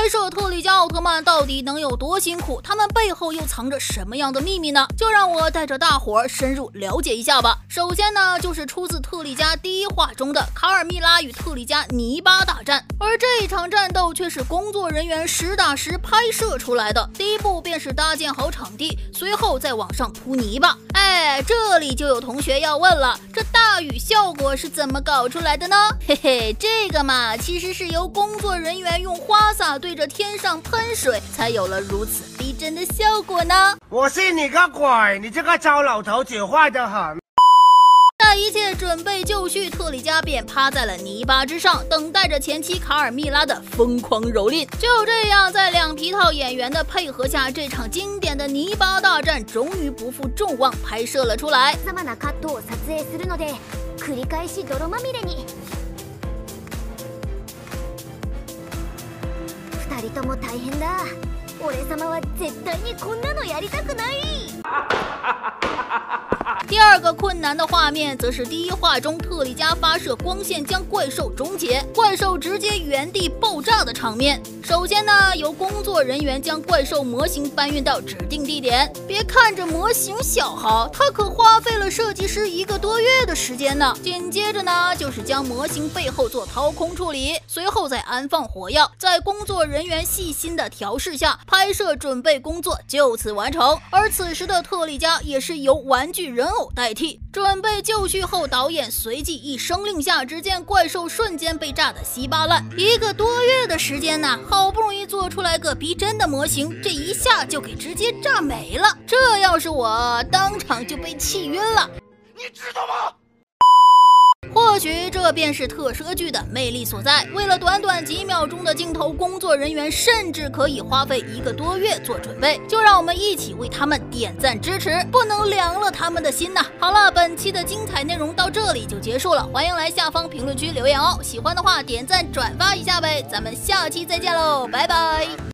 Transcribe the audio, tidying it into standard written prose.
拍摄特利迦奥特曼到底能有多辛苦？他们背后又藏着什么样的秘密呢？就让我带着大伙儿深入了解一下吧。首先呢，就是出自特利迦第一话中的卡尔蜜拉与特利迦泥巴大战，而这一场战斗却是工作人员实打实拍摄出来的。第一步便是搭建好场地，随后再往上铺泥巴。这里就有同学要问了，这大雨效果是怎么搞出来的呢？嘿嘿，这个嘛，其实是由工作人员用花洒对着天上喷水，才有了如此逼真的效果呢。 我信你个鬼！你这个糟老头子坏得很。 待一切准备就绪，特利迦便趴在了泥巴之上，等待着前妻卡尔蜜拉的疯狂蹂躏。就这样，在两皮套演员的配合下，这场经典的泥巴大战终于不负众望拍摄了出来。 2人とも大変だ。俺様は絶対にこんなのやりたくない。 第二个困难的画面，则是第一话中特利迦发射光线将怪兽终结，怪兽直接原地爆炸的场面。首先呢，由工作人员将怪兽模型搬运到指定地点。别看着模型小豪，他可花费了设计师1个多月的时间呢。紧接着呢，就是将模型背后做掏空处理，随后再安放火药，在工作人员细心的调试下，拍摄准备工作就此完成。而此时的特利迦也是由玩具人偶代替。准备就绪后，导演随即一声令下，只见怪兽瞬间被炸得稀巴烂。1个多月的时间呢，好不容易做出来个逼真的模型，这一下就给直接炸没了。这要是我，当场就被气晕了。 你知道吗？ 或许这便是特摄剧的魅力所在。为了短短几秒钟的镜头，工作人员甚至可以花费1个多月做准备。就让我们一起为他们点赞支持，不能凉了他们的心呐！好了，本期的精彩内容到这里就结束了，欢迎来下方评论区留言哦。喜欢的话点赞转发一下呗，咱们下期再见喽，拜拜。